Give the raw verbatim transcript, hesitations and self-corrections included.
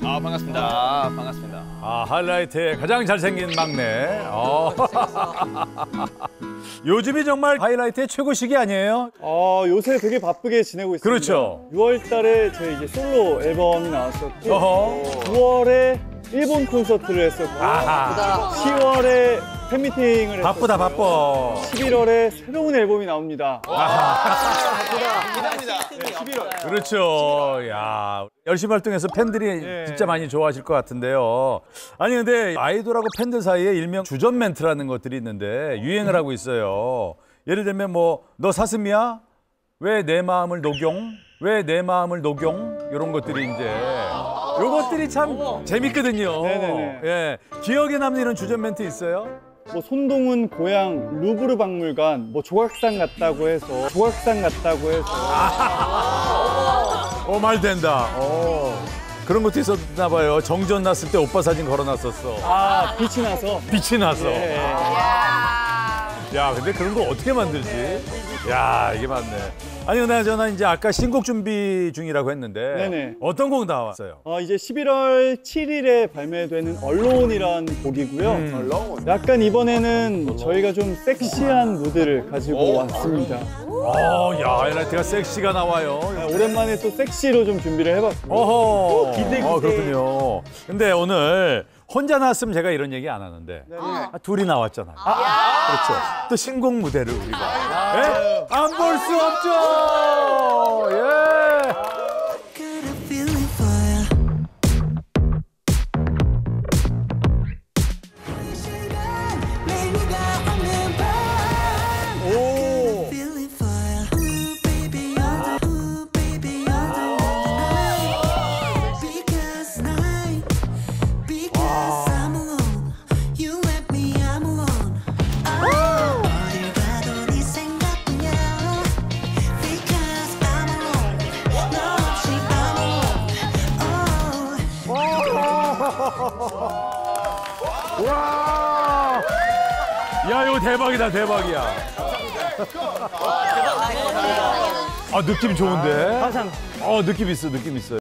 아, 반갑습니다. 아, 반갑습니다. 아, 하이라이트의 가장 잘생긴 막내. 어. 요즘이 정말 하이라이트의 최고 시기 아니에요? 어, 요새 되게 바쁘게 지내고 있습니다. 그렇죠. 유월 달에 저희 이제 솔로 앨범이 나왔었고, 어허. 구월에 일본 콘서트를 했었고, 아하. 시월에 팬미팅을 바쁘다, 했었고요. 바빠. 십일월에 새로운 앨범이 나옵니다. 기대합니다. 네, 십일월. 그렇죠. 야, 열심히 활동해서 팬들이 예. 진짜 많이 좋아하실 것 같은데요. 아니 근데 아이돌하고 팬들 사이에 일명 주전 멘트라는 것들이 있는데 유행을 하고 있어요. 예를 들면 뭐 너 사슴이야? 왜 내 마음을 녹용? 왜 내 마음을 녹용? 이런 것들이 이제 요것들이 참 재밌거든요. 네네네. 예, 기억에 남는 이런 주전 멘트 있어요? 뭐 손동훈 고향 루브르 박물관, 뭐 조각상 같다고 해서, 조각상 같다고 해서. 어, 말 된다. 어. 그런 것도 있었나 봐요. 정전 났을 때 오빠 사진 걸어놨었어. 아, 빛이 나서. 빛이 나서. 예. 야, 근데 그런 거 어떻게 만들지? 야, 이게 맞네. 아니, 그나저나 이제 아까 신곡 준비 중이라고 했는데 네네. 어떤 곡 나왔어요? 어, 이제 십일월 칠일에 발매되는 언론이라는 곡이고요. 음. 약간 이번에는 저희가 좀 섹시한 무드를 가지고 왔습니다. 어, 야, 하이라이트가 섹시가 나와요. 네, 오랜만에 또 섹시로 좀 준비를 해봤고. 어허. 기대, 기대. 어, 그렇군요. 근데 오늘 혼자 나왔으면 제가 이런 얘기 안 하는데 아, 둘이 나왔잖아요. 그렇죠. 또 신곡 무대를 우리가 예? 안 볼 수 없죠. 예. 와! 야, 이거 대박이다, 대박이야. 아, 느낌 좋은데? 화상. 어, 느낌 있어, 느낌 있어.